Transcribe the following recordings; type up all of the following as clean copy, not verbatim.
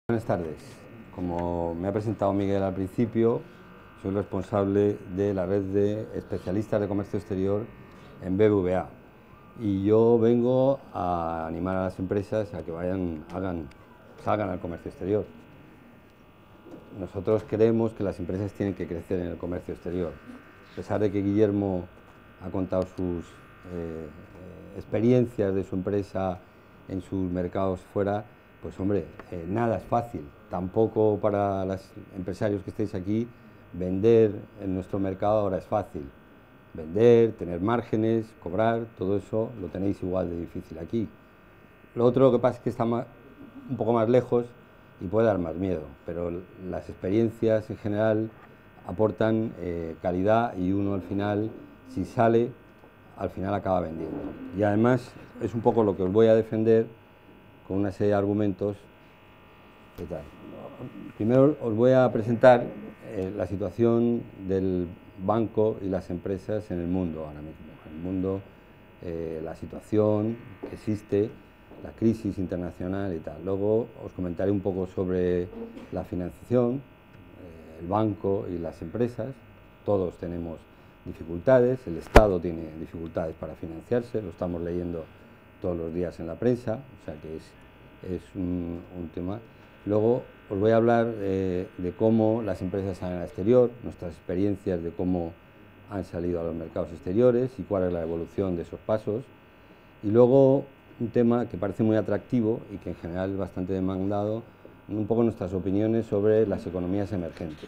Buenas tardes. Como me ha presentado Miguel al principio, soy responsable de la red de especialistas de comercio exterior en BBVA. Y yo vengo a animar a las empresas a que salgan al comercio exterior. Nosotros creemos que las empresas tienen que crecer en el comercio exterior. A pesar de que Guillermo ha contado sus experiencias de su empresa en sus mercados fuera, pues hombre, nada es fácil. Tampoco para los empresarios que estéis aquí, vender en nuestro mercado ahora es fácil. Vender, tener márgenes, cobrar, todo eso lo tenéis igual de difícil aquí. Lo otro que pasa es que está un poco más lejos y puede dar más miedo, pero las experiencias en general aportan calidad y uno al final, si sale, al final acaba vendiendo. Y además es un poco lo que os voy a defender con una serie de argumentos. ¿Qué tal? Primero os voy a presentar la situación del banco y las empresas en el mundo ahora mismo. En el mundo, la situación que existe, la crisis internacional y tal. Luego os comentaré un poco sobre la financiación, el banco y las empresas. Todos tenemos dificultades, el Estado tiene dificultades para financiarse, lo estamos leyendo todos los días en la prensa, o sea que es un tema. Luego os voy a hablar de cómo las empresas salen al exterior, nuestras experiencias de cómo han salido a los mercados exteriores y cuál es la evolución de esos pasos. Y luego un tema que parece muy atractivo y que en general es bastante demandado, un poco nuestras opiniones sobre las economías emergentes.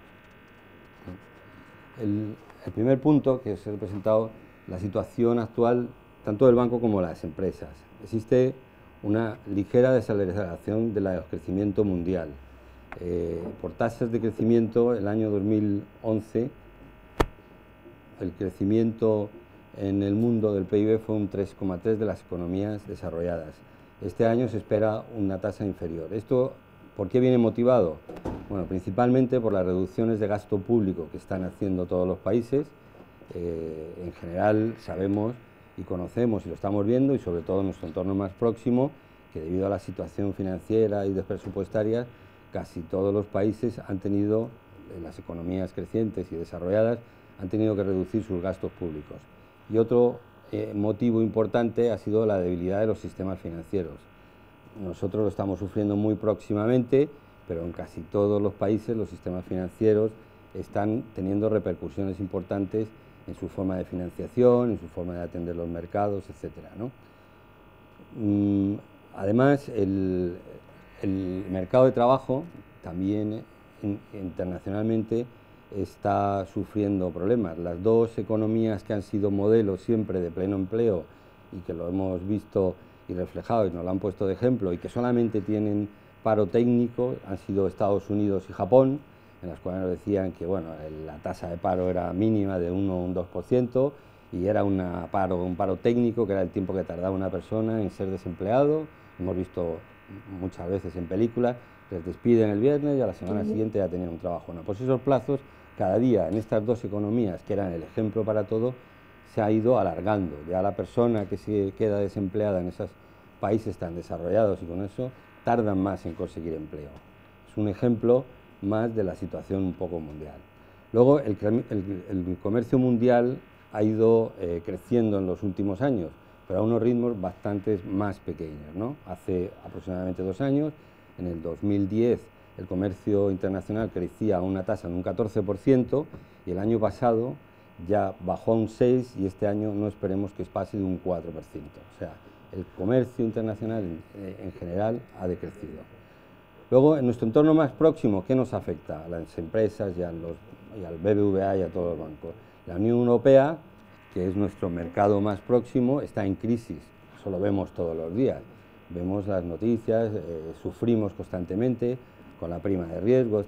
El primer punto que os he presentado, la situación actual tanto del banco como de las empresas. Existe una ligera desaceleración del crecimiento mundial. Por tasas de crecimiento, el año 2011, el crecimiento en el mundo del PIB fue un 3,3 de las economías desarrolladas. Este año se espera una tasa inferior. ¿Esto por qué viene motivado? Bueno, principalmente por las reducciones de gasto público que están haciendo todos los países. En general sabemos y conocemos y lo estamos viendo, y sobre todo en nuestro entorno más próximo, que debido a la situación financiera y presupuestaria, casi todos los países han tenido, en las economías crecientes y desarrolladas, han tenido que reducir sus gastos públicos. Y otro motivo importante ha sido la debilidad de los sistemas financieros. Nosotros lo estamos sufriendo muy próximamente, pero en casi todos los países los sistemas financieros están teniendo repercusiones importantes en su forma de financiación, en su forma de atender los mercados, etcétera, ¿no? Además, el mercado de trabajo también internacionalmente está sufriendo problemas. Las dos economías que han sido modelos siempre de pleno empleo y que lo hemos visto y reflejado y nos lo han puesto de ejemplo y que solamente tienen paro técnico han sido Estados Unidos y Japón, en las cuales nos decían que bueno, la tasa de paro era mínima de 1 o un 2% y era un paro técnico, que era el tiempo que tardaba una persona en ser desempleado. Hemos visto muchas veces en películas, les despiden el viernes y a la semana siguiente ya tenían un trabajo. Bueno, pues esos plazos cada día en estas dos economías, que eran el ejemplo para todo, se ha ido alargando. Ya la persona que se queda desempleada en esos países tan desarrollados y con eso tardan más en conseguir empleo. Es un ejemplo más de la situación un poco mundial. Luego, el comercio mundial ha ido creciendo en los últimos años, pero a unos ritmos bastante más pequeños, ¿no? Hace aproximadamente 2 años, en el 2010, el comercio internacional crecía a una tasa de un 14% y el año pasado ya bajó a un 6% y este año no esperemos que pase de un 4%. O sea, el comercio internacional en general ha decrecido. Luego, en nuestro entorno más próximo, ¿qué nos afecta? A las empresas y al BBVA y a todos los bancos. La Unión Europea, que es nuestro mercado más próximo, está en crisis. Eso lo vemos todos los días. Vemos las noticias, sufrimos constantemente con la prima de riesgo,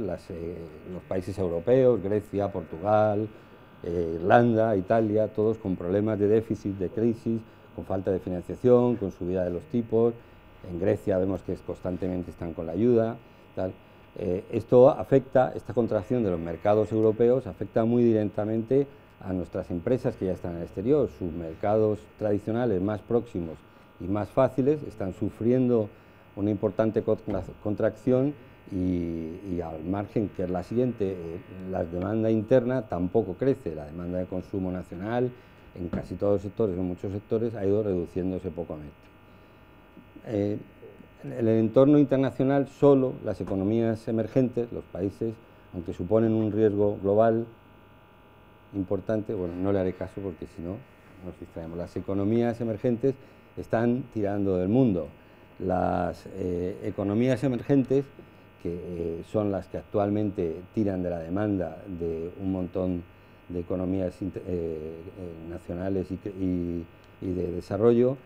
los países europeos, Grecia, Portugal, Irlanda, Italia, todos con problemas de déficit, de crisis, con falta de financiación, con subida de los tipos. En Grecia vemos que constantemente están con la ayuda, tal. Esto afecta, esta contracción de los mercados europeos afecta muy directamente a nuestras empresas que ya están en el exterior. Sus mercados tradicionales más próximos y más fáciles están sufriendo una importante contracción y al margen, que es la siguiente, la demanda interna tampoco crece, la demanda de consumo nacional en casi todos los sectores, en muchos sectores, ha ido reduciéndose pocamente. En el entorno internacional, solo las economías emergentes, los países, aunque suponen un riesgo global importante, bueno, no le haré caso porque si no nos distraemos. Las economías emergentes están tirando del mundo. Las economías emergentes, que son las que actualmente tiran de la demanda de un montón de economías nacionales y de desarrollo,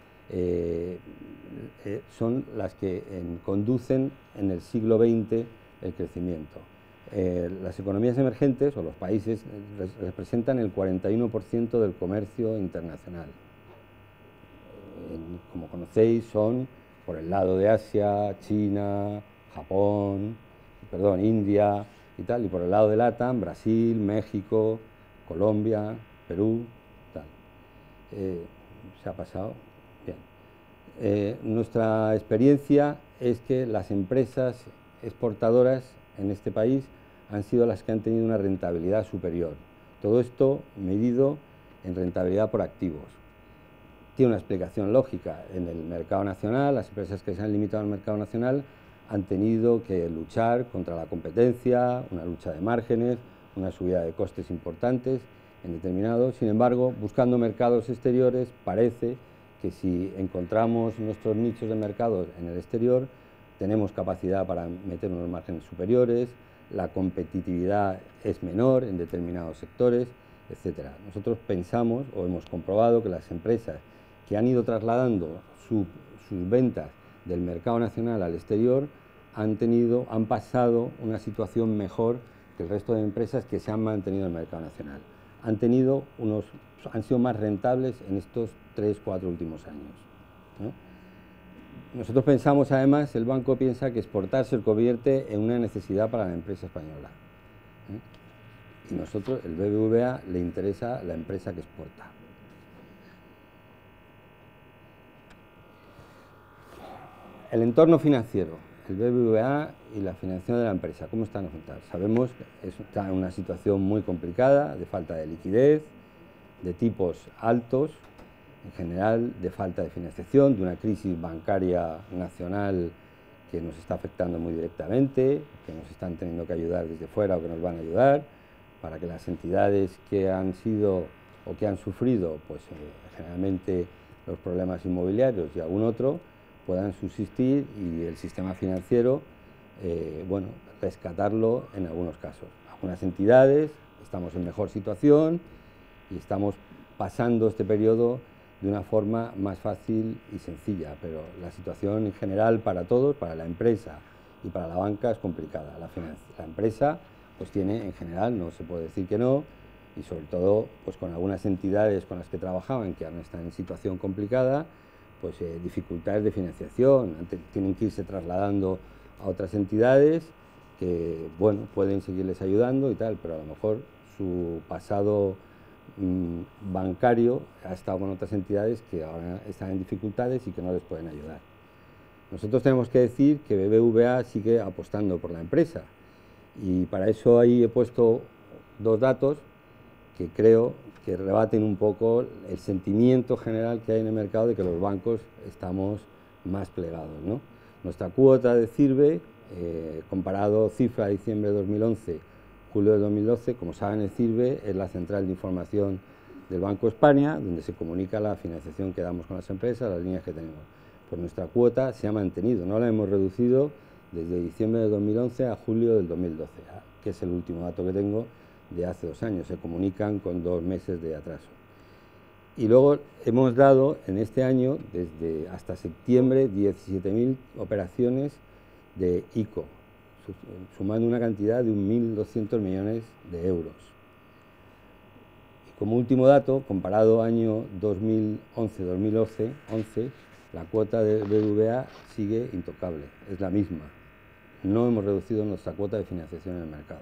son las que conducen en el siglo XX el crecimiento. Las economías emergentes o los países representan el 41% del comercio internacional. Como conocéis, son por el lado de Asia, China, Japón, India y tal, y por el lado de LATAM, Brasil, México, Colombia, Perú, tal. ¿Se ha pasado? Bien. Nuestra experiencia es que las empresas exportadoras en este país han sido las que han tenido una rentabilidad superior. Todo esto medido en rentabilidad por activos. Tiene una explicación lógica. En el mercado nacional, las empresas que se han limitado al mercado nacional han tenido que luchar contra la competencia, una lucha de márgenes, una subida de costes importantes en determinados. Sin embargo, buscando mercados exteriores, parece que si encontramos nuestros nichos de mercado en el exterior, tenemos capacidad para meter unos márgenes superiores, la competitividad es menor en determinados sectores, etc. Nosotros pensamos o hemos comprobado que las empresas que han ido trasladando sus ventas del mercado nacional al exterior han pasado una situación mejor que el resto de empresas que se han mantenido en el mercado nacional. Han sido más rentables en estos 3-4 últimos años, ¿no? Nosotros pensamos, además, el banco piensa que exportar se convierte en una necesidad para la empresa española, ¿eh? Y nosotros, el BBVA, le interesa la empresa que exporta. El entorno financiero, el BBVA y la financiación de la empresa, ¿cómo están afectados? Sabemos que está en una situación muy complicada, de falta de liquidez, de tipos altos, en general de falta de financiación, de una crisis bancaria nacional que nos está afectando muy directamente, que nos están teniendo que ayudar desde fuera o que nos van a ayudar, para que las entidades que han sido o que han sufrido, pues generalmente los problemas inmobiliarios y algún otro, puedan subsistir y el sistema financiero, bueno, rescatarlo en algunos casos. Algunas entidades estamos en mejor situación y estamos pasando este periodo de una forma más fácil y sencilla, pero la situación en general para todos, para la empresa y para la banca, es complicada. La empresa pues tiene, en general, no se puede decir que no, y sobre todo pues con algunas entidades con las que trabajaban que ahora están en situación complicada, pues dificultades de financiación, tienen que irse trasladando a otras entidades que, bueno, pueden seguirles ayudando y tal, pero a lo mejor su pasado bancario ha estado con otras entidades que ahora están en dificultades y que no les pueden ayudar. Nosotros tenemos que decir que BBVA sigue apostando por la empresa y para eso ahí he puesto dos datos que creo que rebaten un poco el sentimiento general que hay en el mercado de que los bancos estamos más plegados, ¿no? Nuestra cuota de CIRBE, comparado cifra de diciembre de 2011, julio de 2012, como saben, el CIRBE es la central de información del Banco de España, donde se comunica la financiación que damos con las empresas, las líneas que tenemos. Pues nuestra cuota se ha mantenido, no la hemos reducido desde diciembre de 2011 a julio del 2012, que es el último dato que tengo de hace 2 años, se comunican con 2 meses de atraso. Y luego hemos dado en este año, desde hasta septiembre, 17.000 operaciones de ICO, sumando una cantidad de 1.200 millones de euros. Y como último dato, comparado año 2011-2011, la cuota de BBVA sigue intocable, es la misma. No hemos reducido nuestra cuota de financiación en el mercado.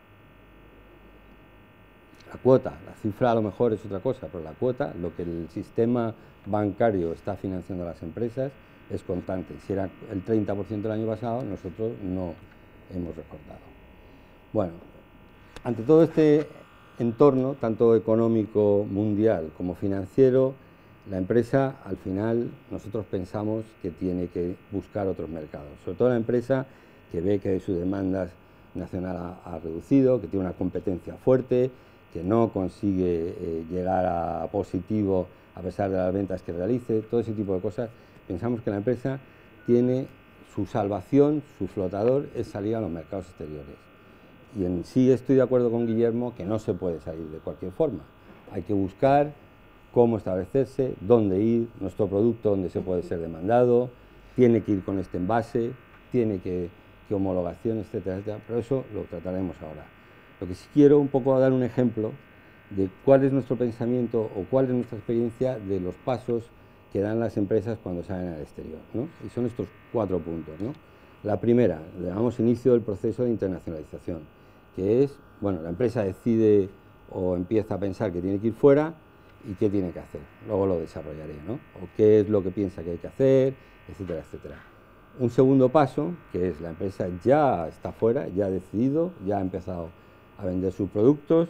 La cuota, la cifra a lo mejor es otra cosa, pero la cuota, lo que el sistema bancario está financiando a las empresas, es constante. Si era el 30% el año pasado, nosotros no hemos recortado. Bueno, ante todo este entorno, tanto económico mundial como financiero, la empresa, al final, nosotros pensamos que tiene que buscar otros mercados. Sobre todo la empresa que ve que su demanda nacional ha reducido, que tiene una competencia fuerte, que no consigue llegar a positivo a pesar de las ventas que realice, todo ese tipo de cosas. Pensamos que la empresa tiene su salvación, su flotador, es salir a los mercados exteriores. Y en sí estoy de acuerdo con Guillermo que no se puede salir de cualquier forma. Hay que buscar cómo establecerse, dónde ir, nuestro producto, dónde se puede ser demandado, tiene que ir con este envase, tiene que homologación, etcétera, etcétera, pero eso lo trataremos ahora. Lo que sí quiero un poco dar un ejemplo de cuál es nuestro pensamiento o cuál es nuestra experiencia de los pasos que dan las empresas cuando salen al exterior, ¿no? Y son estos 4 puntos, ¿no? La primera, le llamamos inicio del proceso de internacionalización, que es, bueno, la empresa decide o empieza a pensar que tiene que ir fuera y qué tiene que hacer. Luego lo desarrollaré, ¿no? O qué es lo que piensa que hay que hacer, etcétera, etcétera. Un segundo paso, que es la empresa ya está fuera, ya ha decidido, ya ha empezado a vender sus productos,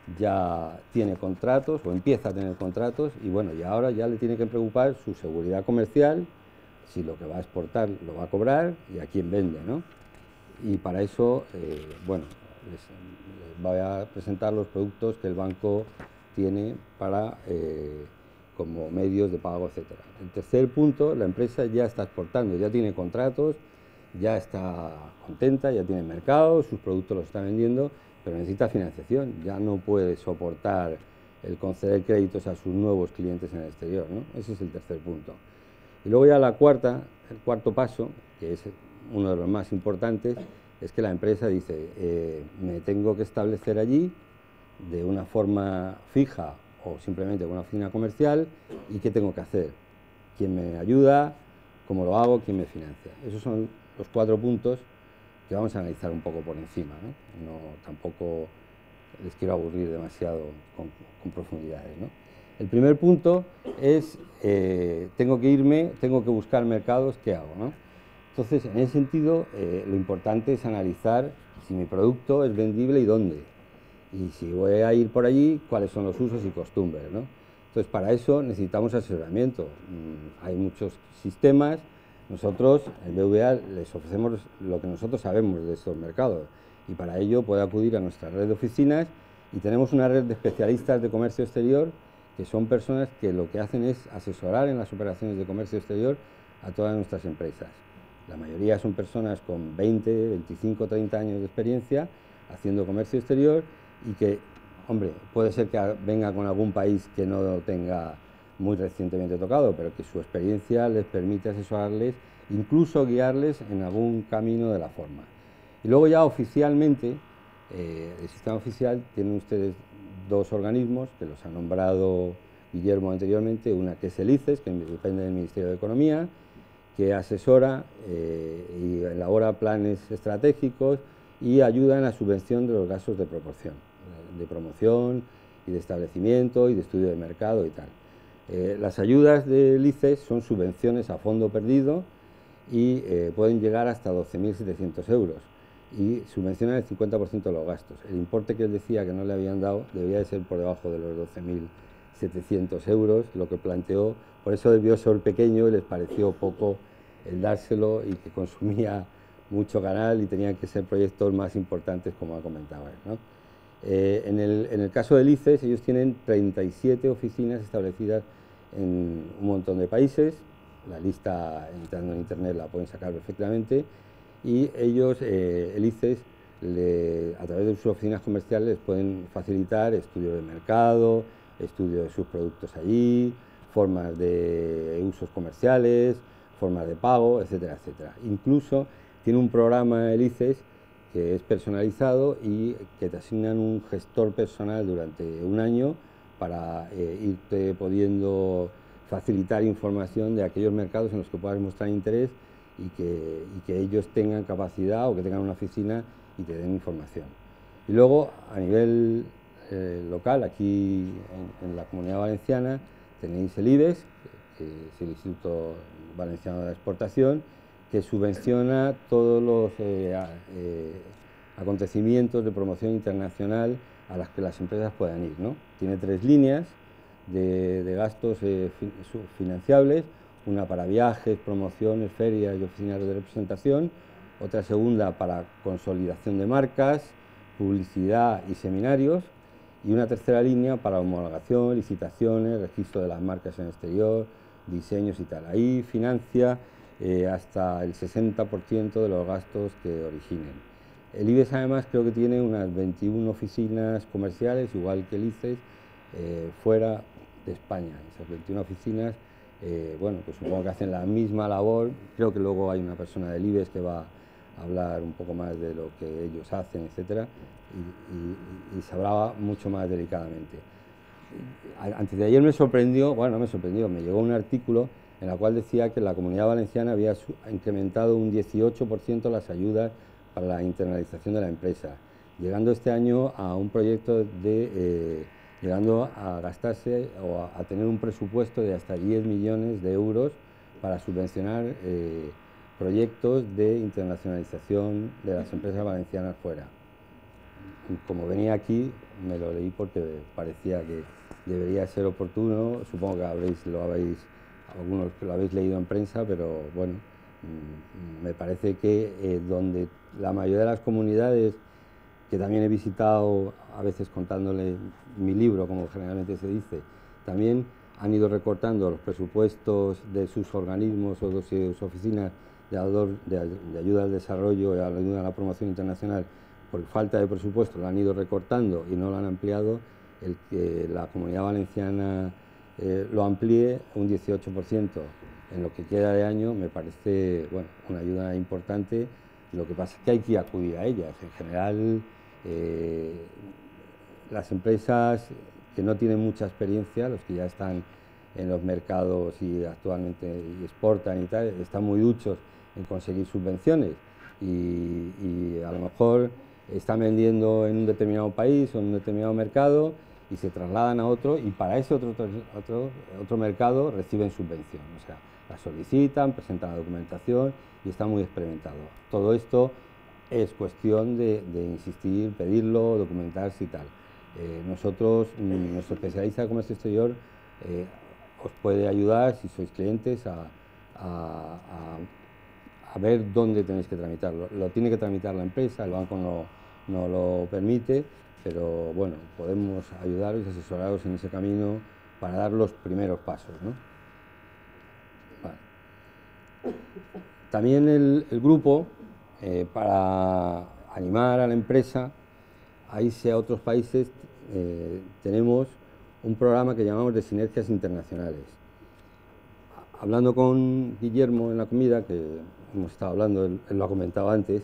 ya tiene contratos o empieza a tener contratos y bueno, y ahora ya le tiene que preocupar su seguridad comercial, si lo que va a exportar lo va a cobrar y a quién vende, ¿no? Y para eso, bueno, les voy a presentar los productos que el banco tiene para como medios de pago, etcétera. El tercer punto, la empresa ya está exportando, ya tiene contratos, ya está contenta, ya tiene mercado, sus productos los está vendiendo, pero necesita financiación, ya no puede soportar el conceder créditos a sus nuevos clientes en el exterior, ¿no? Ese es el tercer punto. Y luego ya el cuarto paso, que es uno de los más importantes, es que la empresa dice, me tengo que establecer allí de una forma fija o simplemente con una oficina comercial, y qué tengo que hacer, quién me ayuda, cómo lo hago, quién me financia. Esos son los 4 puntos que vamos a analizar un poco por encima, ¿no? Tampoco les quiero aburrir demasiado con profundidades, ¿no? El primer punto es, tengo que buscar mercados, ¿qué hago, no? Entonces, en ese sentido, lo importante es analizar si mi producto es vendible y dónde. Y si voy a ir por allí, cuáles son los usos y costumbres, ¿no? Entonces, para eso necesitamos asesoramiento. Hay muchos sistemas. Nosotros, en BVA, les ofrecemos lo que nosotros sabemos de estos mercados. Y para ello puede acudir a nuestra red de oficinas y tenemos una red de especialistas de comercio exterior que son personas que lo que hacen es asesorar en las operaciones de comercio exterior a todas nuestras empresas. La mayoría son personas con 20, 25, 30 años de experiencia haciendo comercio exterior y que, hombre, puede ser que venga con algún país que no lo tenga muy recientemente tocado, pero que su experiencia les permite asesorarles, incluso guiarles en algún camino de la forma. Y luego ya oficialmente, el sistema oficial, tienen ustedes 2 organismos que los ha nombrado Guillermo anteriormente, una que es el ICES, que depende del Ministerio de Economía, que asesora y elabora planes estratégicos y ayuda en la subvención de los gastos de promoción y de establecimiento y de estudio de mercado y tal. Las ayudas del ICES son subvenciones a fondo perdido y pueden llegar hasta 12.700 euros y subvencionan el 50% de los gastos. El importe que él decía que no le habían dado debía de ser por debajo de los 12.700 euros, lo que planteó. Por eso debió ser pequeño y les pareció poco el dárselo y que consumía mucho canal y tenían que ser proyectos más importantes, como ha comentado él, ¿no? En el caso del ICES, ellos tienen 37 oficinas establecidas en un montón de países. La lista, entrando en internet, la pueden sacar perfectamente. Y ellos, el ICES, a través de sus oficinas comerciales, pueden facilitar estudio de mercado, estudio de sus productos allí, formas de usos comerciales, formas de pago, etcétera, etcétera. Incluso tiene un programa, el ICES, que es personalizado y que te asignan un gestor personal durante un año para irte pudiendo facilitar información de aquellos mercados en los que puedas mostrar interés y que ellos tengan capacidad o que tengan una oficina y te den información. Y luego, a nivel local, aquí en la Comunidad Valenciana, tenéis el IBEX, que es el Instituto Valenciano de la Exportación, que subvenciona todos los acontecimientos de promoción internacional a las que las empresas puedan ir, ¿no? Tiene 3 líneas de gastos financiables, una para viajes, promociones, ferias y oficinas de representación, otra segunda para consolidación de marcas, publicidad y seminarios, y una tercera línea para homologación, licitaciones, registro de las marcas en el exterior, diseños y tal. Ahí financia hasta el 60% de los gastos que originen. El IBEX además creo que tiene unas 21 oficinas comerciales, igual que el ICES, fuera de España. Esas 21 oficinas, bueno, pues supongo que hacen la misma labor. Creo que luego hay una persona del IBEX que va a hablar un poco más de lo que ellos hacen, etcétera, y se hablaba mucho más delicadamente. Antes de ayer me sorprendió, bueno, no me sorprendió, me llegó un artículo en el cual decía que la Comunidad Valenciana había incrementado un 18% las ayudas para la internalización de la empresa, llegando este año a un proyecto de, llegando a gastarse o a tener un presupuesto de hasta 10 millones de euros para subvencionar proyectos de internacionalización de las empresas valencianas fuera. Como venía aquí, me lo leí porque parecía que debería ser oportuno. Supongo que algunos lo habéis leído en prensa, pero bueno, me parece que donde la mayoría de las comunidades, que también he visitado, a veces contándole mi libro, como generalmente se dice, también han ido recortando los presupuestos de sus organismos o de sus oficinas de ayuda al desarrollo y ayuda a la promoción internacional. Por falta de presupuesto lo han ido recortando y no lo han ampliado. El que la Comunidad Valenciana lo amplíe un 18% en lo que queda de año me parece, bueno, una ayuda importante. Lo que pasa es que hay que acudir a ellas. En general, las empresas que no tienen mucha experiencia, los que ya están en los mercados y actualmente exportan y tal, están muy duchos en conseguir subvenciones y a lo mejor están vendiendo en un determinado país o en un determinado mercado y se trasladan a otro, y para ese otro mercado reciben subvención. O sea, la solicitan, presentan la documentación y está muy experimentado. Todo esto es cuestión de insistir, pedirlo, documentarse y tal. Nosotros, nuestro especialista de comercio exterior os puede ayudar, si sois clientes, a ver dónde tenéis que tramitarlo. Lo tiene que tramitar la empresa, el banco no lo permite, pero bueno, podemos ayudaros y asesoraros en ese camino para dar los primeros pasos, ¿no? Vale. También el grupo, para animar a la empresa a irse a otros países, tenemos un programa que llamamos de sinergias internacionales. Hablando con Guillermo en la comida, que hemos estado hablando, él lo ha comentado antes,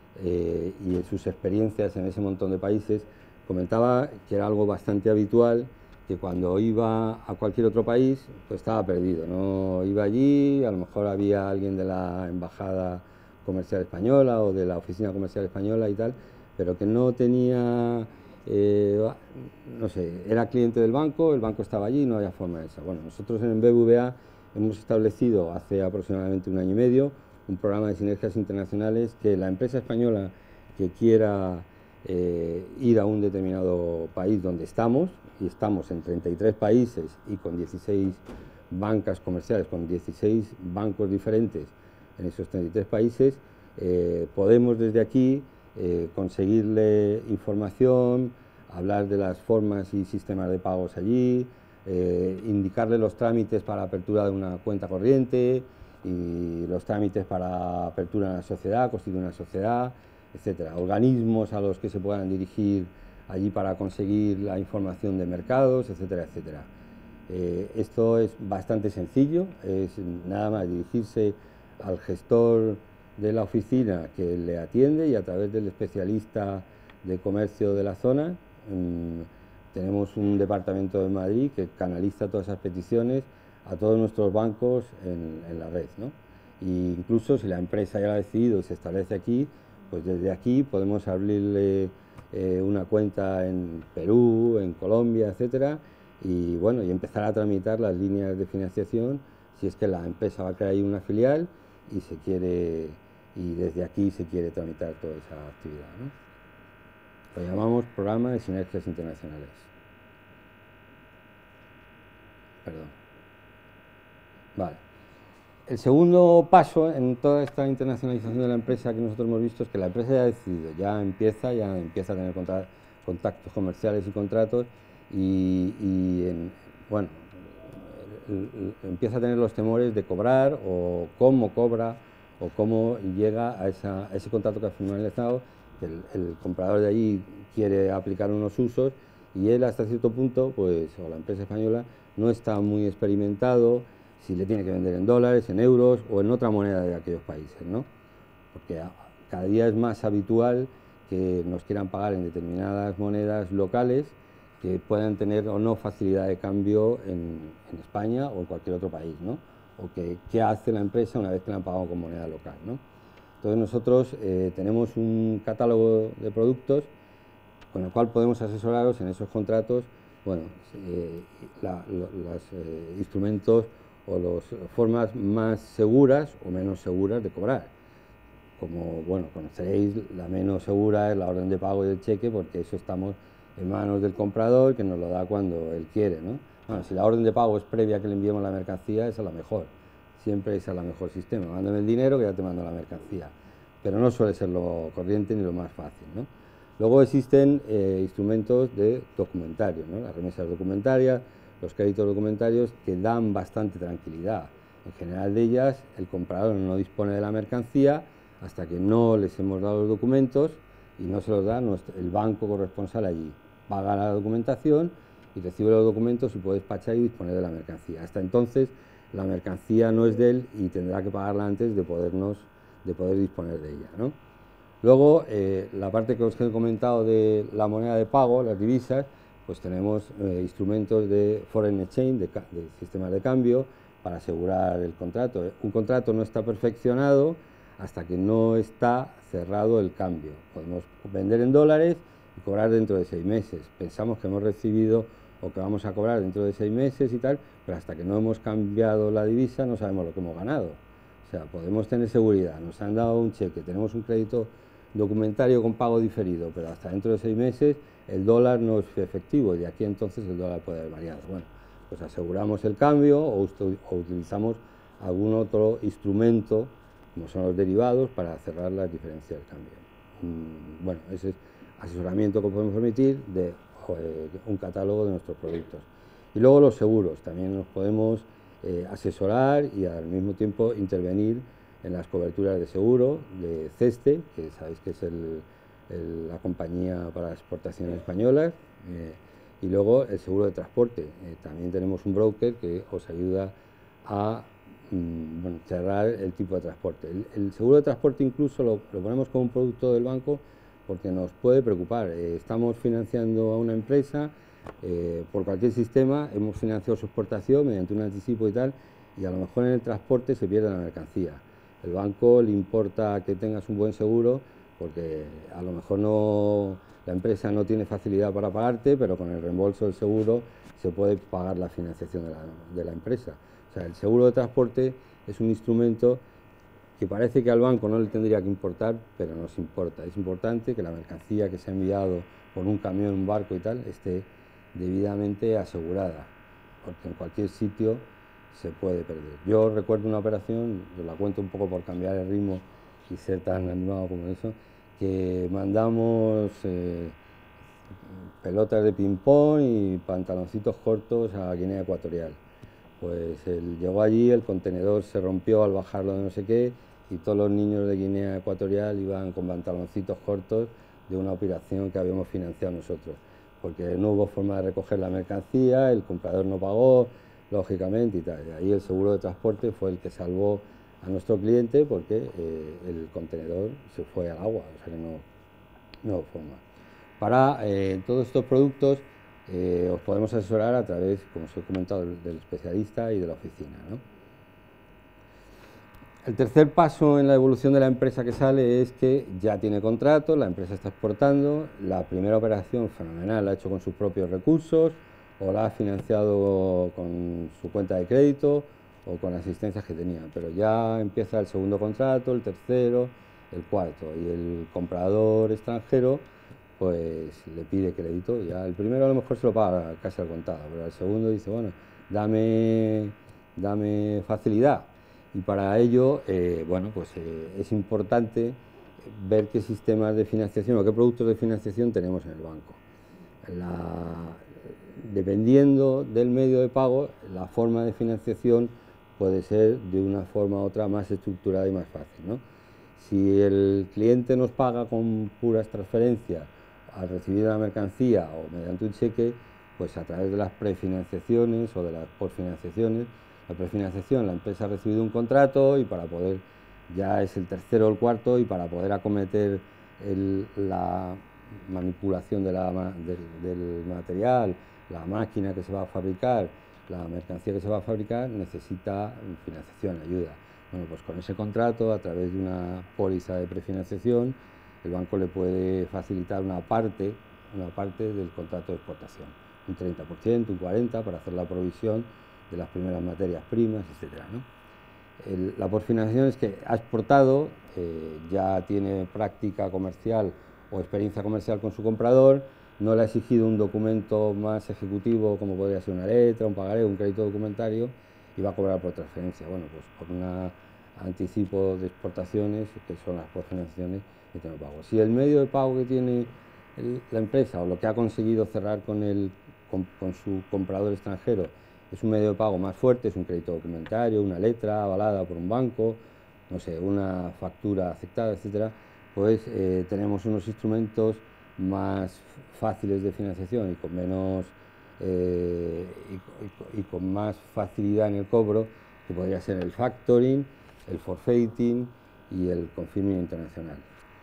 y en sus experiencias en ese montón de países, comentaba que era algo bastante habitual, que cuando iba a cualquier otro país, pues estaba perdido, no iba allí, a lo mejor había alguien de la Embajada Comercial Española o de la Oficina Comercial Española y tal, pero que no tenía, no sé, era cliente del banco, el banco estaba allí y no había forma de eso. Bueno, nosotros en BBVA hemos establecido hace aproximadamente 1 año y medio un programa de sinergias internacionales que la empresa española que quiera ir a un determinado país donde estamos, y estamos en 33 países y con 16 bancas comerciales, con 16 bancos diferentes en esos 33 países, podemos desde aquí conseguirle información, hablar de las formas y sistemas de pagos allí, indicarle los trámites para apertura de una cuenta corriente y los trámites para apertura de una sociedad, constituir una sociedad, etcétera. Organismos a los que se puedan dirigir allí para conseguir la información de mercados, etcétera, etcétera. Esto es bastante sencillo, es nada más dirigirse al gestor de la oficina que le atiende y a través del especialista de comercio de la zona. Tenemos un departamento de Madrid que canaliza todas esas peticiones a todos nuestros bancos en la red, ¿no? E incluso si la empresa ya lo ha decidido y se establece aquí, pues desde aquí podemos abrirle una cuenta en Perú, en Colombia, etcétera, y bueno, y empezar a tramitar las líneas de financiación si es que la empresa va a crear ahí una filial y desde aquí se quiere tramitar toda esa actividad, ¿no? Lo llamamos Programa de Sinergias Internacionales. Perdón. Vale. El segundo paso en toda esta internacionalización de la empresa que nosotros hemos visto es que la empresa ya ha decidido, ya empieza a tener contactos comerciales y contratos bueno, empieza a tener los temores de cobrar o cómo cobra o cómo llega a ese contrato que ha finalizado, que el comprador de allí quiere aplicar unos usos y él hasta cierto punto, pues, o la empresa española, no está muy experimentado si le tiene que vender en dólares, en euros o en otra moneda de aquellos países, ¿no? Porque cada día es más habitual que nos quieran pagar en determinadas monedas locales que puedan tener o no facilidad de cambio en España o en cualquier otro país, ¿no? O qué hace la empresa una vez que la han pagado con moneda local, ¿no? Entonces nosotros tenemos un catálogo de productos con el cual podemos asesoraros en esos contratos, bueno, los instrumentos o las formas más seguras o menos seguras de cobrar. Como, bueno, conoceréis, la menos segura es la orden de pago y el cheque, porque eso estamos en manos del comprador, que nos lo da cuando él quiere, ¿no? Bueno, si la orden de pago es previa a que le enviemos la mercancía, esa es la mejor. Siempre esa es la mejor sistema. Mándame el dinero que ya te mando la mercancía. Pero no suele ser lo corriente ni lo más fácil, ¿no? Luego existen instrumentos de documentarios, ¿no? Las remesas documentarias, los créditos documentarios, que dan bastante tranquilidad. En general de ellas, el comprador no dispone de la mercancía hasta que no les hemos dado los documentos y no se los da el banco corresponsal allí. Paga la documentación y recibe los documentos y puede despachar y disponer de la mercancía. Hasta entonces, la mercancía no es de él y tendrá que pagarla antes de poder disponer de ella, ¿no? Luego, la parte que os he comentado de la moneda de pago, las divisas, pues tenemos instrumentos de foreign exchange, de sistemas de cambio, para asegurar el contrato. Un contrato no está perfeccionado hasta que no está cerrado el cambio. Podemos vender en dólares y cobrar dentro de 6 meses. Pensamos que hemos recibido o que vamos a cobrar dentro de 6 meses y tal, pero hasta que no hemos cambiado la divisa no sabemos lo que hemos ganado. O sea, podemos tener seguridad, nos han dado un cheque, tenemos un crédito documentario con pago diferido, pero hasta dentro de 6 meses el dólar no es efectivo y de aquí entonces el dólar puede haber variado. Bueno, pues aseguramos el cambio o utilizamos algún otro instrumento, como son los derivados, para cerrar las diferencias del cambio. Bueno, ese es asesoramiento que podemos permitir de un catálogo de nuestros productos. Y luego los seguros, también nos podemos asesorar y al mismo tiempo intervenir en las coberturas de seguro de CESTE, que sabéis que es la compañía para las exportaciones españolas, y luego el seguro de transporte. También tenemos un broker que os ayuda a cerrar el tipo de transporte. El seguro de transporte incluso lo ponemos como un producto del banco porque nos puede preocupar. Estamos financiando a una empresa por cualquier sistema, hemos financiado su exportación mediante un anticipo y tal, y a lo mejor en el transporte se pierde la mercancía. El banco le importa que tengas un buen seguro porque a lo mejor la empresa no tiene facilidad para pagarte, pero con el reembolso del seguro se puede pagar la financiación de la empresa. O sea, el seguro de transporte es un instrumento que parece que al banco no le tendría que importar, pero nos importa. Es importante que la mercancía que se ha enviado por un camión, un barco y tal, esté debidamente asegurada, porque en cualquier sitio se puede perder. Yo recuerdo una operación, os la cuento un poco por cambiar el ritmo y ser tan animado como eso, que mandamos pelotas de ping-pong y pantaloncitos cortos a Guinea Ecuatorial. Pues llegó allí, el contenedor se rompió al bajarlo de no sé qué y todos los niños de Guinea Ecuatorial iban con pantaloncitos cortos de una operación que habíamos financiado nosotros, porque no hubo forma de recoger la mercancía, el comprador no pagó, lógicamente, y tal. Y ahí el seguro de transporte fue el que salvó a nuestro cliente porque el contenedor se fue al agua, o sea que no hubo forma. Para todos estos productos os podemos asesorar a través, como os he comentado, del especialista y de la oficina, ¿no? El tercer paso en la evolución de la empresa que sale es que ya tiene contrato, la empresa está exportando, la primera operación fenomenal la ha hecho con sus propios recursos o la ha financiado con su cuenta de crédito o con asistencias que tenían, pero ya empieza el segundo contrato, el tercero, el cuarto, y el comprador extranjero pues le pide crédito. Ya el primero a lo mejor se lo paga casi al contado, pero el segundo dice, bueno, dame facilidad. Y para ello, bueno, pues es importante ver qué sistemas de financiación o qué productos de financiación tenemos en el banco. Dependiendo del medio de pago, la forma de financiación puede ser de una forma u otra más estructurada y más fácil, ¿no? Si el cliente nos paga con puras transferencias al recibir la mercancía o mediante un cheque, pues a través de las prefinanciaciones o de las posfinanciaciones. La prefinanciación, la empresa ha recibido un contrato y para poder, ya es el tercero o el cuarto, y para poder acometer la manipulación del material, la máquina que se va a fabricar, la mercancía que se va a fabricar, necesita financiación, ayuda. Bueno, pues con ese contrato, a través de una póliza de prefinanciación, el banco le puede facilitar una parte del contrato de exportación, un 30%, un 40%, para hacer la provisión de las primeras materias primas, etcétera, ¿no? La posfinanciación es que ha exportado, ya tiene práctica comercial o experiencia comercial con su comprador, no le ha exigido un documento más ejecutivo como podría ser una letra, un pagaré, un crédito documentario, y va a cobrar por transferencia. Bueno, pues por un anticipo de exportaciones, que son las posfinanciaciones, y tiene pago. Si el medio de pago que tiene la empresa o lo que ha conseguido cerrar con su comprador extranjero es un medio de pago más fuerte, es un crédito documentario, una letra avalada por un banco, no sé, una factura aceptada, etcétera, pues tenemos unos instrumentos más fáciles de financiación y con menos y con más facilidad en el cobro, que podría ser el factoring, el forfaiting y el confirming internacional.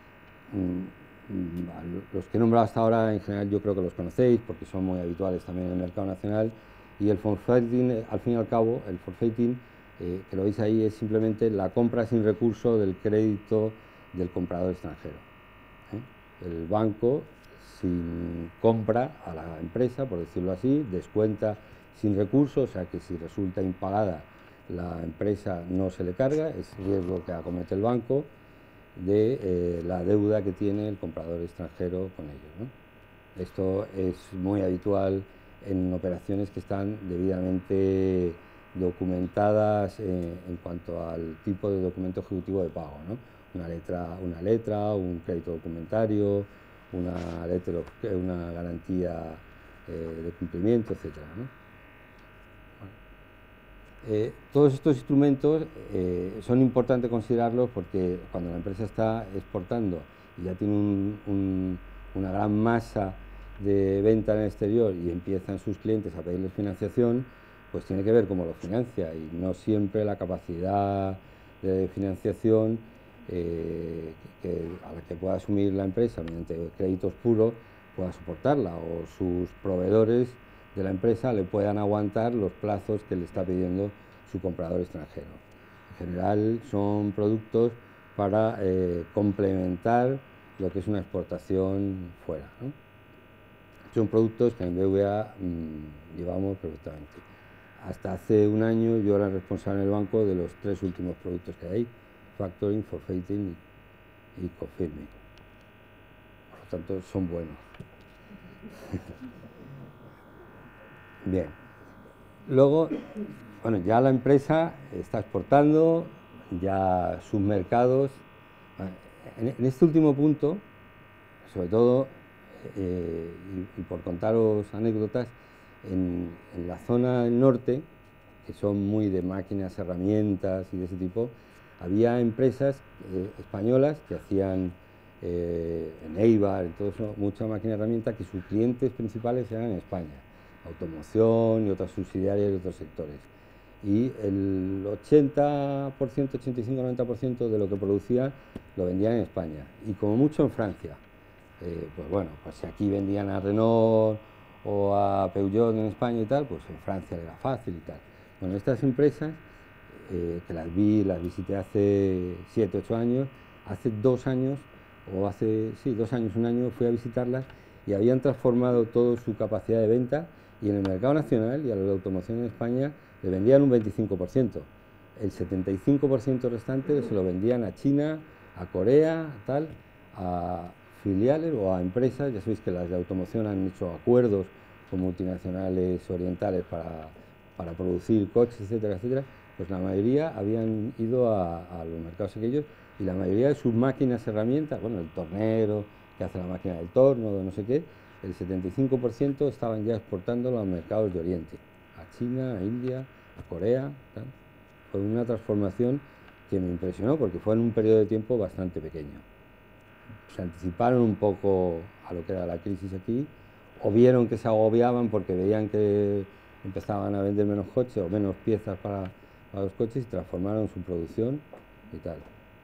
Los que he nombrado hasta ahora, en general, yo creo que los conocéis porque son muy habituales también en el mercado nacional. Y el forfaiting, al fin y al cabo, el forfaiting, que lo veis ahí, es simplemente la compra sin recurso del crédito del comprador extranjero. El banco compra a la empresa, por decirlo así, descuenta sin recurso, o sea que si resulta impagada la empresa no se le carga, es riesgo que acomete el banco de la deuda que tiene el comprador extranjero con ellos, ¿no? Esto es muy habitual en operaciones que están debidamente documentadas en cuanto al tipo de documento ejecutivo de pago, ¿no? Una letra, un crédito documentario, una garantía de cumplimiento, etcétera, ¿no? Todos estos instrumentos son importantes considerarlos porque cuando la empresa está exportando y ya tiene una gran masa de venta en el exterior y empiezan sus clientes a pedirles financiación, pues tiene que ver cómo lo financia, y no siempre la capacidad de financiación a la que pueda asumir la empresa mediante créditos puros pueda soportarla, o sus proveedores de la empresa le puedan aguantar los plazos que le está pidiendo su comprador extranjero. En general son productos para complementar lo que es una exportación fuera, ¿no? Son productos que en BBVA llevamos perfectamente. Hasta hace un año yo era responsable en el banco de los 3 últimos productos que hay: factoring, forfaiting y confirming. Por lo tanto, son buenos. Bien. Luego, bueno, ya la empresa está exportando, ya sus mercados. En este último punto, sobre todo, y por contaros anécdotas, en la zona del norte, que son muy de máquinas, herramientas y de ese tipo, había empresas españolas que hacían en Eibar, en todo eso, mucha máquina herramienta, que sus clientes principales eran en España, automoción y otras subsidiarias de otros sectores. Y el 80%, 85-90% de lo que producían lo vendían en España, y como mucho en Francia. Pues bueno, pues si aquí vendían a Renault o a Peugeot en España y tal, pues en Francia era fácil y tal. Bueno, estas empresas, que las visité hace 7, 8 años, hace 2 años, o hace, sí, 2 años, un año, fui a visitarlas y habían transformado toda su capacidad de venta, y en el mercado nacional y a la automoción en España le vendían un 25%. El 75% restante se lo vendían a China, a Corea, tal, a filiales o a empresas. Ya sabéis que las de automoción han hecho acuerdos con multinacionales orientales para producir coches, etcétera, etcétera. Pues la mayoría habían ido a los mercados aquellos, y la mayoría de sus máquinas, herramientas, bueno, el tornero que hace la máquina del torno, no sé qué, el 75% estaban ya exportando a los mercados de Oriente, a China, a India, a Corea, tal. Fue una transformación que me impresionó porque fue en un periodo de tiempo bastante pequeño. Se anticiparon un poco a lo que era la crisis aquí, o vieron que se agobiaban porque veían que empezaban a vender menos coches o menos piezas para los coches, y transformaron su producción y tal.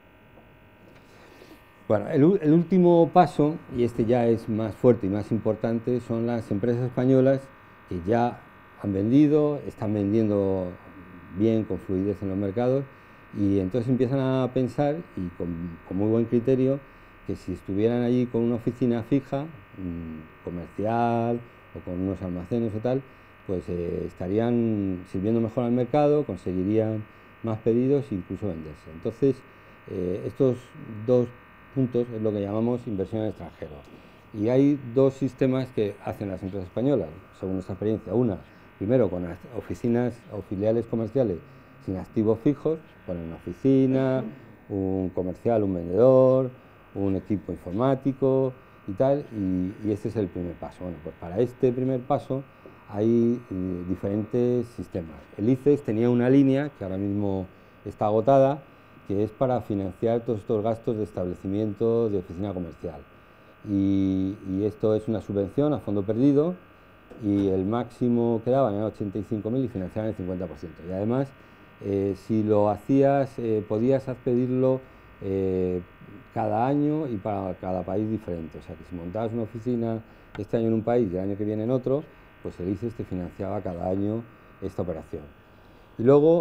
Bueno, el último paso, y este ya es más fuerte y más importante, son las empresas españolas que ya han vendido, están vendiendo bien, con fluidez en los mercados, y entonces empiezan a pensar, y con muy buen criterio, que si estuvieran allí con una oficina fija, comercial, o con unos almacenes o tal, pues estarían sirviendo mejor al mercado, conseguirían más pedidos e incluso venderse. Entonces, estos dos puntos es lo que llamamos inversión en extranjero. Y hay dos sistemas que hacen las empresas españolas, según nuestra experiencia. Una, primero, con las oficinas o filiales comerciales sin activos fijos, ponen una oficina, un comercial, un vendedor, un equipo informático y tal, y este es el primer paso. Bueno, pues para este primer paso hay diferentes sistemas. El ICES tenía una línea que ahora mismo está agotada, que es para financiar todos estos gastos de establecimiento de oficina comercial. Y esto es una subvención a fondo perdido, y el máximo que daban era 85.000 y financiaban el 50%. Y además, si lo hacías, podías pedirlo cada año y para cada país diferente. O sea que si montabas una oficina este año en un país y el año que viene en otro, pues el ICES te financiaba cada año esta operación. Y luego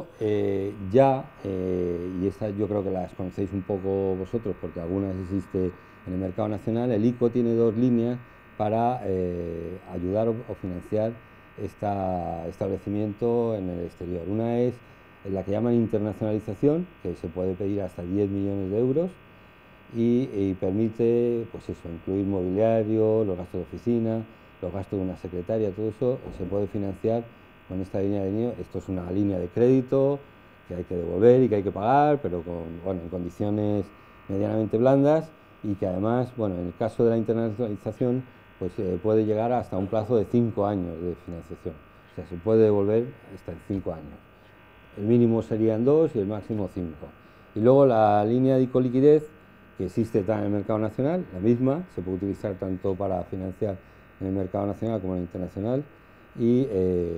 y esta yo creo que las conocéis un poco vosotros porque algunas existe en el mercado nacional, el ICO tiene dos líneas para ayudar o financiar este establecimiento en el exterior. Una es la que llaman internacionalización, que se puede pedir hasta 10 millones de euros y permite, pues eso, incluir mobiliario, los gastos de oficina, los gastos de una secretaria, todo eso se puede financiar con esta línea de dinero. Esto es una línea de crédito que hay que devolver y que hay que pagar, pero en condiciones medianamente blandas, y que además, bueno, en el caso de la internacionalización, pues puede llegar hasta un plazo de 5 años de financiación. O sea, se puede devolver hasta en 5 años. El mínimo serían 2 y el máximo 5. Y luego la línea de ICO-liquidez, que existe en el mercado nacional, la misma, se puede utilizar tanto para financiar en el mercado nacional como en el internacional, y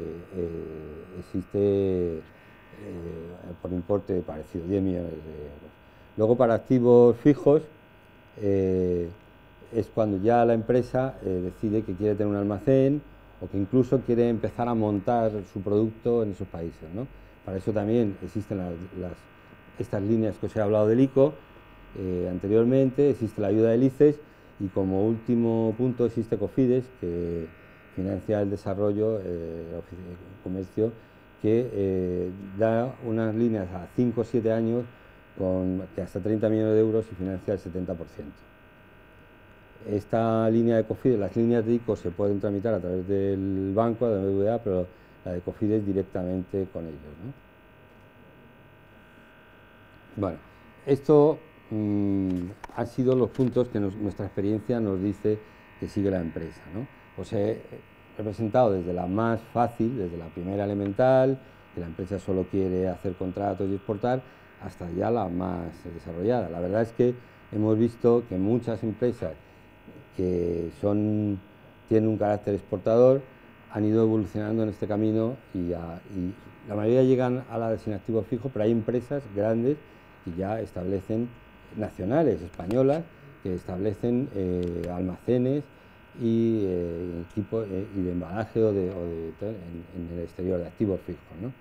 existe por importe parecido, 10 millones de euros. Luego, para activos fijos, es cuando ya la empresa decide que quiere tener un almacén o que incluso quiere empezar a montar su producto en esos países, ¿no? Para eso también existen estas líneas que os he hablado del ICO anteriormente, existe la ayuda del ICES, y como último punto existe COFIDES, que financia el desarrollo, el comercio, que da unas líneas a 5 o 7 años de hasta 30 millones de euros y financia el 70%. Esta línea de COFIDES, las líneas de ICO se pueden tramitar a través del banco, de BBVA, pero la de COFIDES directamente con ellos, ¿no? Bueno, esto han sido los puntos que nuestra experiencia nos dice que sigue la empresa, ¿no? Os he representado desde la más fácil, desde la primera elemental, que la empresa solo quiere hacer contratos y exportar, hasta ya la más desarrollada. La verdad es que hemos visto que muchas empresas que tienen un carácter exportador han ido evolucionando en este camino, y la mayoría llegan a la sin activos fijos, pero hay empresas grandes que ya establecen, nacionales, españolas, que establecen almacenes y equipos y de embalaje en el exterior de activos fijos, ¿no?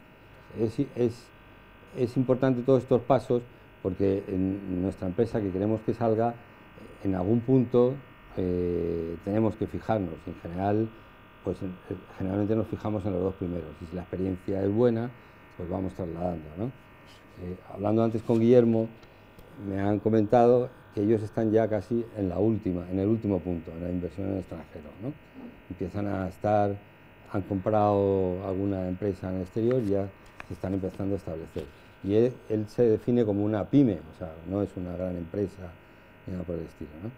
Es importante todos estos pasos porque en nuestra empresa, que queremos que salga, en algún punto tenemos que fijarnos. En general, pues generalmente nos fijamos en los dos primeros, y si la experiencia es buena, pues vamos trasladando, ¿no? Hablando antes con Guillermo, me han comentado que ellos están ya casi en en el último punto, en la inversión en el extranjero, ¿no? Empiezan a estar, han comprado alguna empresa en el exterior y ya se están empezando a establecer. Y él se define como una pyme, o sea, no es una gran empresa ni nada por el estilo, ¿no?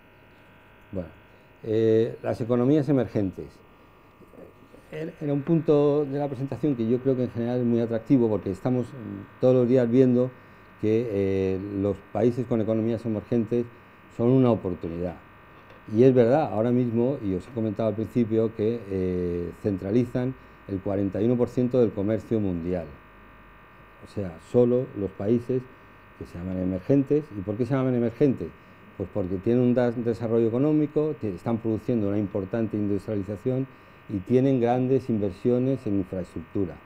Bueno, las economías emergentes. Era un punto de la presentación que yo creo que en general es muy atractivo porque estamos todos los días viendo que los países con economías emergentes son una oportunidad. Y es verdad, ahora mismo, y os he comentado al principio, que centralizan el 41% del comercio mundial. O sea, solo los países que se llaman emergentes. ¿Y por qué se llaman emergentes? Pues porque tienen un desarrollo económico, están produciendo una importante industrialización y tienen grandes inversiones en infraestructura.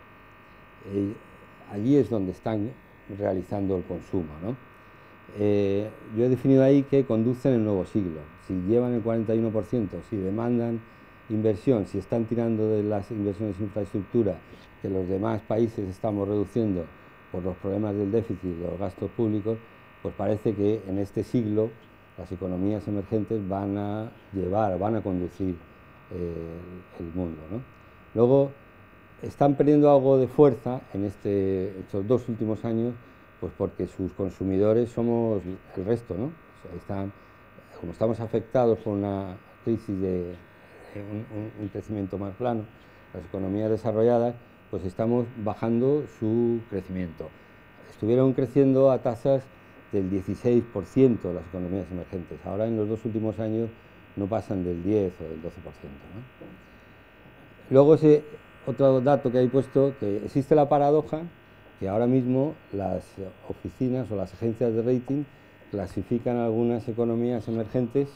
Allí es donde están realizando el consumo, ¿no? Yo he definido ahí que conducen el nuevo siglo. Si llevan el 41%, si demandan inversión, si están tirando de las inversiones en infraestructura que los demás países estamos reduciendo por los problemas del déficit y de los gastos públicos, pues parece que en este siglo las economías emergentes van a conducir el mundo, ¿no? Luego, están perdiendo algo de fuerza en estos 2 últimos años, pues porque sus consumidores somos el resto, ¿no? O sea, como estamos afectados por una crisis de un crecimiento más plano, las economías desarrolladas, pues estamos bajando su crecimiento. Estuvieron creciendo a tasas del 16% las economías emergentes. Ahora en los 2 últimos años no pasan del 10 o del 12%, ¿no? Luego otro dato que hay puesto, que existe la paradoja que ahora mismo las oficinas o las agencias de rating clasifican algunas economías emergentes.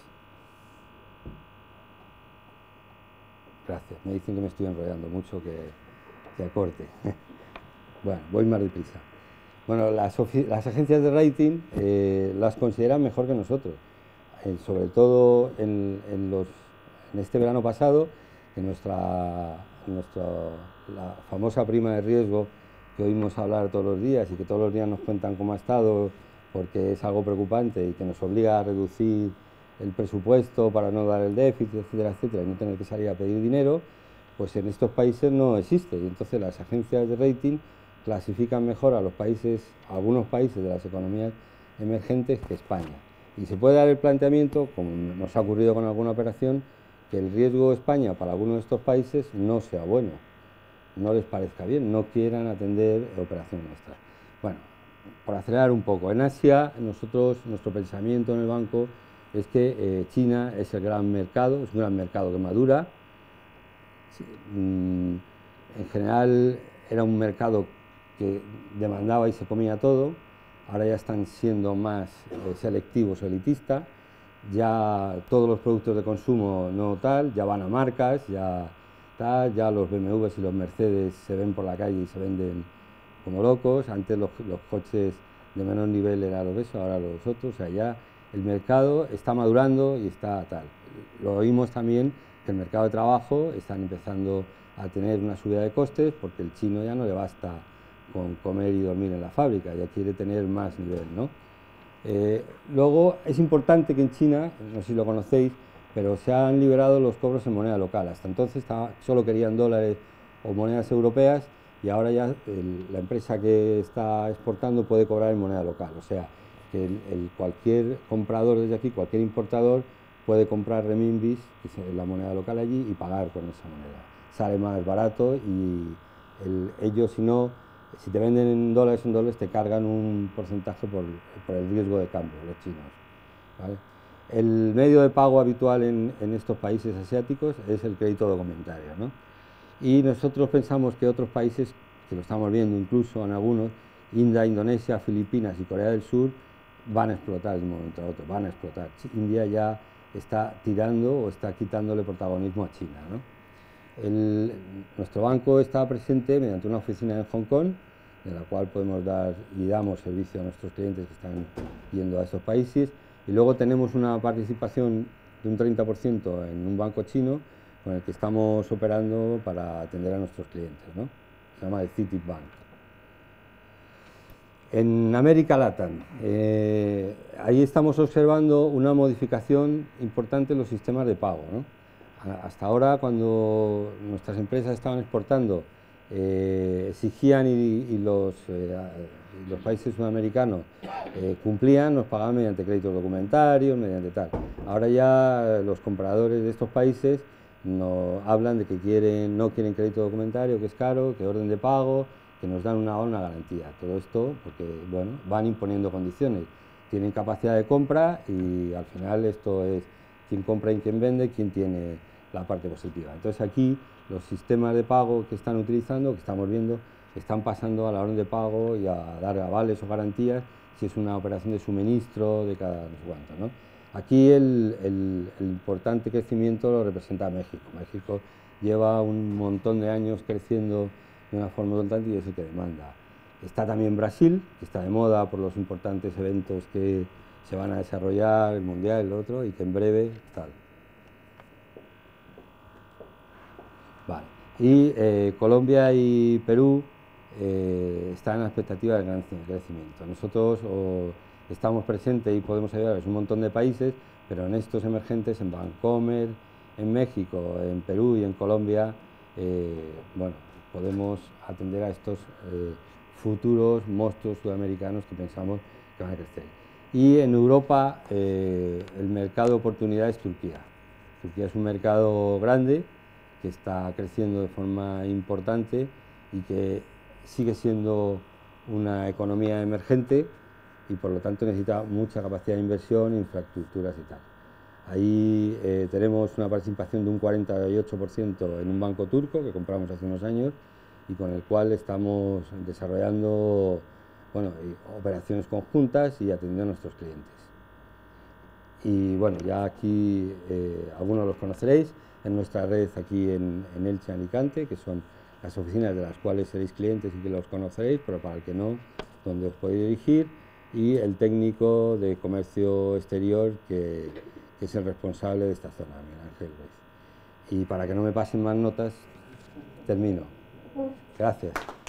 Gracias, me dicen que me estoy enrollando mucho, que acorte. Bueno, voy más deprisa. Bueno, las agencias de rating las consideran mejor que nosotros, sobre todo en este verano pasado, en la famosa prima de riesgo que oímos hablar todos los días y que todos los días nos cuentan cómo ha estado, porque es algo preocupante y que nos obliga a reducir el presupuesto para no dar el déficit, etcétera, etcétera, y no tener que salir a pedir dinero, pues en estos países no existe. Y entonces las agencias de rating clasifican mejor a algunos países de las economías emergentes que España. Y se puede dar el planteamiento, como nos ha ocurrido con alguna operación, que el riesgo de España para algunos de estos países no sea bueno, no les parezca bien, no quieran atender operaciones nuestras. Bueno, por acelerar un poco, en Asia nuestro pensamiento en el banco es que China es el gran mercado, es un gran mercado que madura. En general era un mercado que demandaba y se comía todo, ahora ya están siendo más selectivos o elitistas, ya todos los productos de consumo no tal, ya van a marcas, ya los BMWs y los Mercedes se ven por la calle y se venden como locos. Antes los coches de menor nivel eran los esos, ahora los otros. O sea, ya el mercado está madurando y está tal. Lo oímos también que el mercado de trabajo están empezando a tener una subida de costes porque el chino ya no le basta con comer y dormir en la fábrica, ya quiere tener más nivel, ¿no? Luego es importante que en China, no sé si lo conocéis, pero se han liberado los cobros en moneda local. Hasta entonces solo querían dólares o monedas europeas y ahora ya la empresa que está exportando puede cobrar en moneda local. O sea, que cualquier comprador desde aquí, cualquier importador, puede comprar renminbis, que es la moneda local allí, y pagar con esa moneda. Sale más barato y ellos, si te venden en dólares, te cargan un porcentaje por el riesgo de cambio, los chinos, ¿vale? El medio de pago habitual en estos países asiáticos es el crédito documentario, ¿no? Y nosotros pensamos que otros países, que lo estamos viendo incluso en algunos, India, Indonesia, Filipinas y Corea del Sur, van a explotar de un momento a otro, van a explotar. India ya está tirando o está quitándole protagonismo a China, ¿no? Nuestro banco está presente mediante una oficina en Hong Kong, en la cual podemos dar y damos servicio a nuestros clientes que están yendo a estos países, y luego tenemos una participación de un 30% en un banco chino con el que estamos operando para atender a nuestros clientes, ¿no? se llama el Citibank. En América Latam, ahí estamos observando una modificación importante en los sistemas de pago, ¿no? Hasta ahora, cuando nuestras empresas estaban exportando, exigían y los países sudamericanos cumplían, nos pagaban mediante créditos documentarios, mediante tal. Ahora ya los compradores de estos países nos hablan de que no quieren crédito documentario, que es caro, que orden de pago, que nos dan una garantía. Todo esto porque, bueno, van imponiendo condiciones. Tienen capacidad de compra y al final esto es quién compra y quién vende, quién tiene la parte positiva. Entonces aquí los sistemas de pago que están utilizando, que estamos viendo, están pasando a la orden de pago y a dar avales o garantías si es una operación de suministro de cada no sé cuánto, ¿no? Aquí el importante crecimiento lo representa México. México lleva un montón de años creciendo de una forma importante y es el que demanda. Está también Brasil, que está de moda por los importantes eventos que se van a desarrollar, el Mundial, el otro, y que en breve tal. Vale. Y Colombia y Perú están en la expectativa de gran crecimiento. Nosotros estamos presentes y podemos ayudar a un montón de países, pero en estos emergentes, en Bancomer, en México, en Perú y en Colombia, bueno, podemos atender a estos futuros monstruos sudamericanos que pensamos que van a crecer. Y en Europa el mercado de oportunidad es Turquía. Turquía es un mercado grande que está creciendo de forma importante y que sigue siendo una economía emergente y por lo tanto necesita mucha capacidad de inversión, infraestructuras y tal. Ahí tenemos una participación de un 48% en un banco turco que compramos hace unos años y con el cual estamos desarrollando, bueno, operaciones conjuntas y atendiendo a nuestros clientes. Y bueno, ya aquí algunos los conoceréis en nuestra red aquí en Elche, Alicante, que son las oficinas de las cuales seréis clientes y que los conoceréis, pero para el que no, donde os podéis dirigir, y el técnico de comercio exterior que es el responsable de esta zona, Miguel Ángel Ruiz. Y para que no me pasen más notas, termino. Gracias.